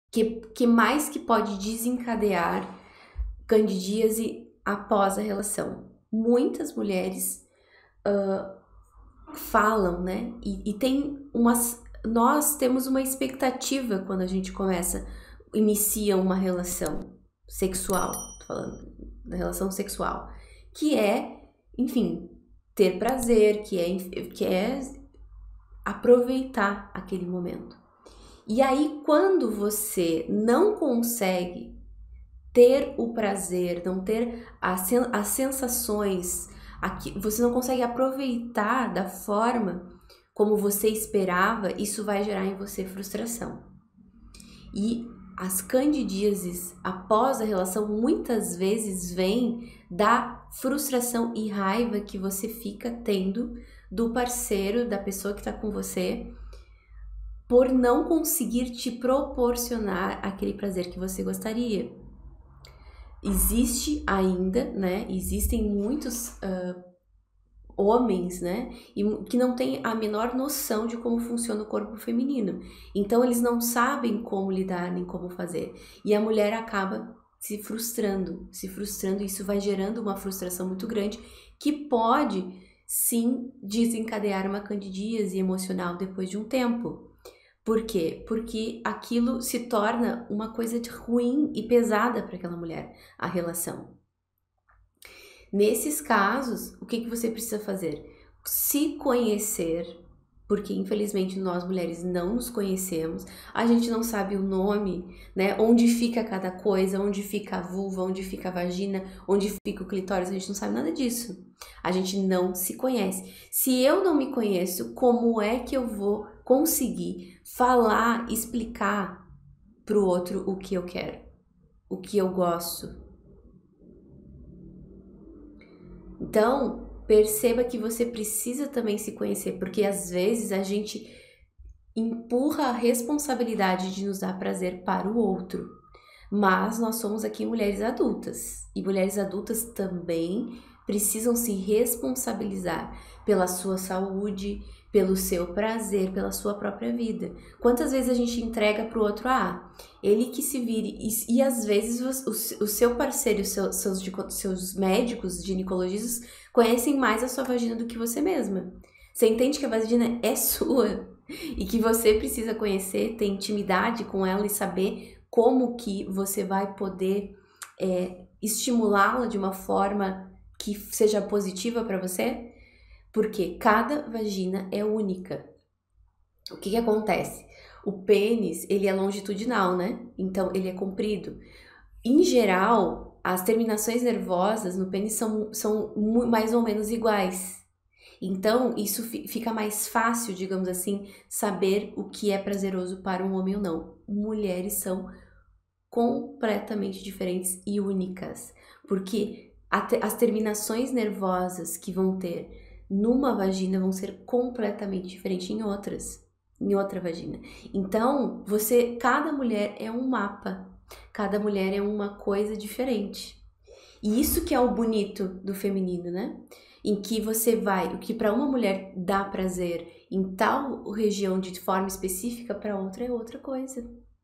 que mais que pode desencadear candidíase após a relação? Muitas mulheres falam, né? E tem umas. Nós temos uma expectativa quando a gente inicia uma relação sexual, tô falando da relação sexual, que é, enfim, ter prazer, que é aproveitar aquele momento. E aí, quando você não consegue ter o prazer, não ter as sensações, você não consegue aproveitar da forma como você esperava, isso vai gerar em você frustração. E as candidíases após a relação muitas vezes vêm da frustração e raiva que você fica tendo do parceiro, da pessoa que está com você, por não conseguir te proporcionar aquele prazer que você gostaria. Existe ainda, né? Existem muitos homens, né? Que não têm a menor noção de como funciona o corpo feminino. Então eles não sabem como lidar nem como fazer. E a mulher acaba se frustrando, e isso vai gerando uma frustração muito grande que pode sim desencadear uma candidíase emocional depois de um tempo. Por quê? Porque aquilo se torna uma coisa ruim e pesada para aquela mulher, a relação. Nesses casos, o que você precisa fazer? Se conhecer, porque infelizmente nós mulheres não nos conhecemos, a gente não sabe o nome, né? Onde fica cada coisa, onde fica a vulva, onde fica a vagina, onde fica o clitóris, a gente não sabe nada disso. A gente não se conhece. Se eu não me conheço, como é que eu vou conseguir falar, explicar pro outro o que eu quero, o que eu gosto? Então, perceba que você precisa também se conhecer, porque às vezes a gente empurra a responsabilidade de nos dar prazer para o outro. Mas nós somos aqui mulheres adultas, e mulheres adultas também precisam se responsabilizar pela sua saúde, pelo seu prazer, pela sua própria vida. Quantas vezes a gente entrega para o outro, ele que se vire, e às vezes o seu parceiro, seus médicos, ginecologistas, conhecem mais a sua vagina do que você mesma. Você entende que a vagina é sua e que você precisa conhecer, ter intimidade com ela e saber como que você vai poder estimulá-la de uma forma que seja positiva para você? Porque cada vagina é única. O que acontece? O pênis, ele é longitudinal, né? Então, ele é comprido. Em geral, as terminações nervosas no pênis são mais ou menos iguais. Então, isso fica mais fácil, digamos assim, saber o que é prazeroso para um homem ou não. Mulheres são completamente diferentes e únicas, porque as terminações nervosas que vão ter numa vagina vão ser completamente diferentes em outra vagina. Então, cada mulher é um mapa, cada mulher é uma coisa diferente. E isso que é o bonito do feminino, né? Em que o que para uma mulher dá prazer em tal região de forma específica, para outra é outra coisa.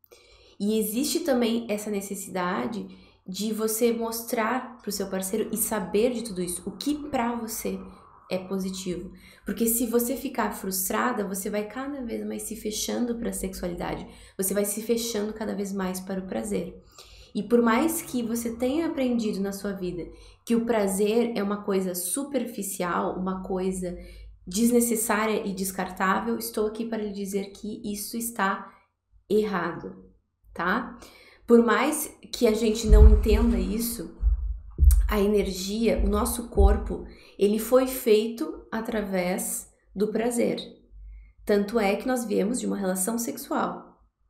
E existe também essa necessidade de você mostrar para o seu parceiro e saber de tudo isso, o que para você é positivo. Porque se você ficar frustrada, você vai cada vez mais se fechando para a sexualidade, você vai se fechando cada vez mais para o prazer. E por mais que você tenha aprendido na sua vida que o prazer é uma coisa superficial, uma coisa desnecessária e descartável, estou aqui para lhe dizer que isso está errado, tá? Por mais que a gente não entenda isso, a energia, o nosso corpo, ele foi feito através do prazer. Tanto é que nós viemos de uma relação sexual.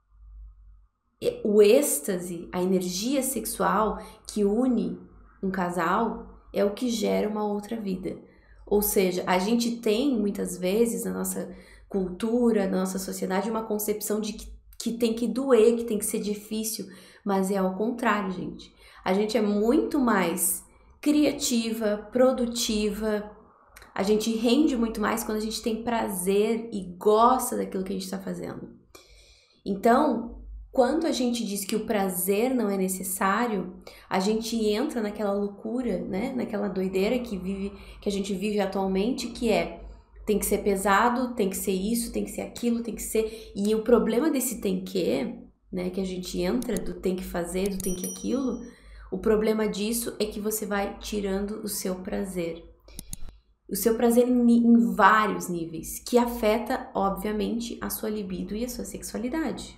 O êxtase, a energia sexual que une um casal é o que gera uma outra vida. Ou seja, a gente tem muitas vezes na nossa cultura, na nossa sociedade, uma concepção de que tem que doer, que tem que ser difícil, mas é ao contrário, gente. A gente é muito mais criativa, produtiva, a gente rende muito mais quando a gente tem prazer e gosta daquilo que a gente está fazendo. Então, quando a gente diz que o prazer não é necessário, a gente entra naquela loucura, né? Naquela doideira que a gente vive atualmente, que tem que ser pesado, tem que ser isso, tem que ser aquilo, tem que ser... E o problema desse tem que, né? Que a gente entra do tem que fazer, do tem que aquilo, o problema disso é que você vai tirando o seu prazer. O seu prazer em vários níveis, que afeta, obviamente, a sua libido e a sua sexualidade.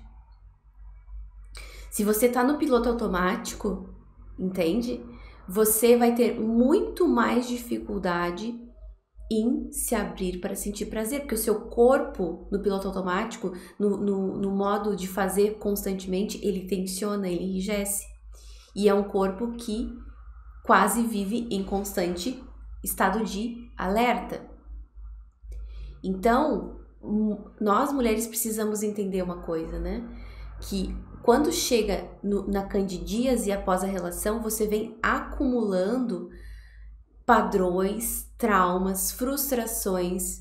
Se você tá no piloto automático, entende? Você vai ter muito mais dificuldade em se abrir para sentir prazer, porque o seu corpo, no piloto automático, no modo de fazer constantemente, ele tensiona, ele enrijece. E é um corpo que quase vive em constante estado de alerta. Então, nós mulheres precisamos entender uma coisa, né? Que quando chega na candidíase após a relação, você vem acumulando padrões, traumas, frustrações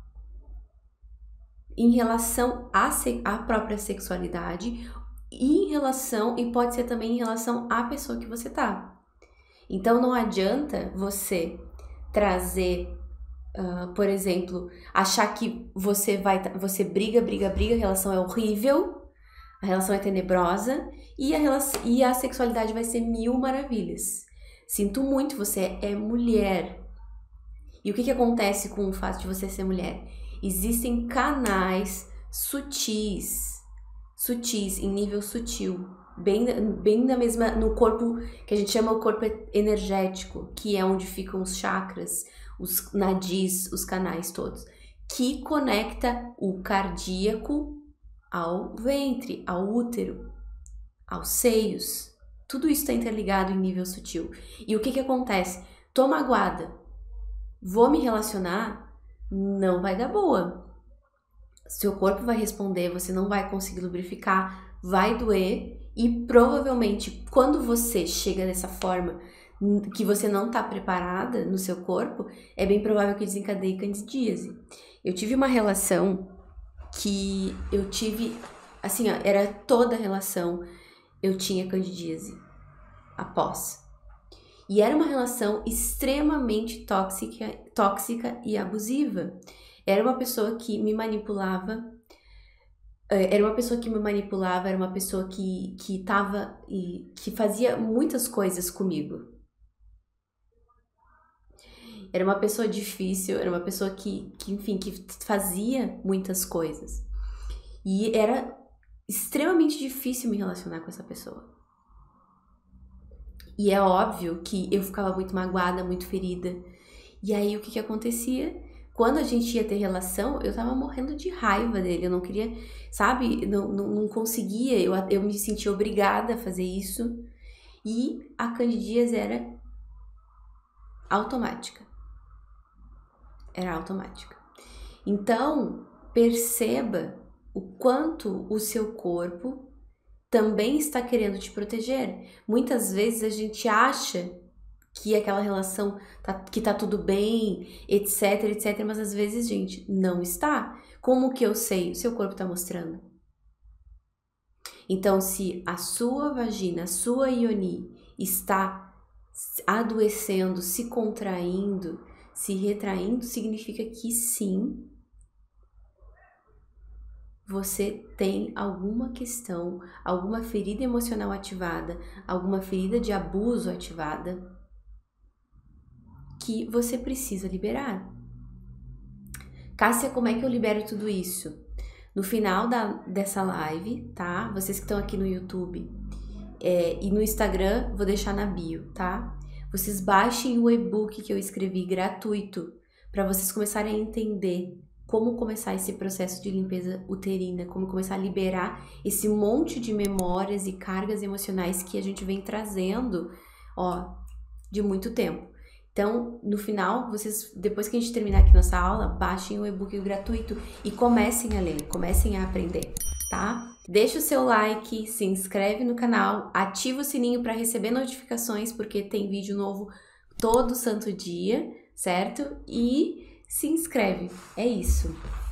em relação à própria sexualidade e pode ser também em relação à pessoa que você tá. Então não adianta você trazer, por exemplo, achar que você briga, a relação é horrível, a relação é tenebrosa e a sexualidade vai ser mil maravilhas. Sinto muito, você é mulher. E o que acontece com o fato de você ser mulher? Existem canais sutis, em nível sutil, bem na mesma, no corpo que a gente chama o corpo energético, que é onde ficam os chakras, os nadis, os canais todos, que conecta o cardíaco ao ventre, ao útero, aos seios. Tudo isso está interligado em nível sutil. E o que acontece? Tô magoada, vou me relacionar, não vai dar boa. Seu corpo vai responder, você não vai conseguir lubrificar, vai doer e provavelmente quando você chega dessa forma que você não tá preparada no seu corpo, é bem provável que desencadeie candidíase. Eu tive uma relação que eu tive, assim, ó, era toda a relação eu tinha candidíase após. E era uma relação extremamente tóxica e abusiva. Era uma pessoa que me manipulava, era uma pessoa que tava e que fazia muitas coisas comigo. Era uma pessoa difícil, era uma pessoa que fazia muitas coisas. E era extremamente difícil me relacionar com essa pessoa. E é óbvio que eu ficava muito magoada, muito ferida. E aí o que acontecia? Quando a gente ia ter relação, eu tava morrendo de raiva dele. Eu não queria, sabe? Não conseguia. Eu me sentia obrigada a fazer isso. E a candidíase era automática. Era automática. Então, perceba o quanto o seu corpo também está querendo te proteger. Muitas vezes a gente acha que aquela relação que tá tudo bem, etc, mas às vezes, gente, não está. Como que eu sei? O seu corpo tá mostrando. Então, se a sua vagina, a sua ioni está adoecendo, se contraindo, se retraindo, significa que sim, você tem alguma questão, alguma ferida emocional ativada, alguma ferida de abuso ativada que você precisa liberar. Cássia, como é que eu libero tudo isso? No final dessa live, tá? Vocês que estão aqui no YouTube e no Instagram, vou deixar na bio, tá? Vocês baixem o e-book que eu escrevi gratuito para vocês começarem a entender como começar esse processo de limpeza uterina, como começar a liberar esse monte de memórias e cargas emocionais que a gente vem trazendo, ó, de muito tempo. Então, no final, vocês, depois que a gente terminar aqui nossa aula, baixem o e-book gratuito e comecem a ler, comecem a aprender, tá? Deixa o seu like, se inscreve no canal, ativa o sininho para receber notificações, porque tem vídeo novo todo santo dia, certo? E se inscreve. É isso.